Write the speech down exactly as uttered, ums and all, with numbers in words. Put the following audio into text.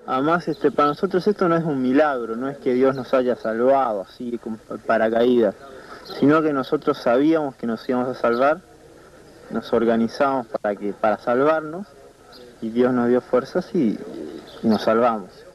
Además, este, para nosotros esto no es un milagro, no es que Dios nos haya salvado así con paracaídas, sino que nosotros sabíamos que nos íbamos a salvar, nos organizamos para que para salvarnos y Dios nos dio fuerzas y, y nos salvamos.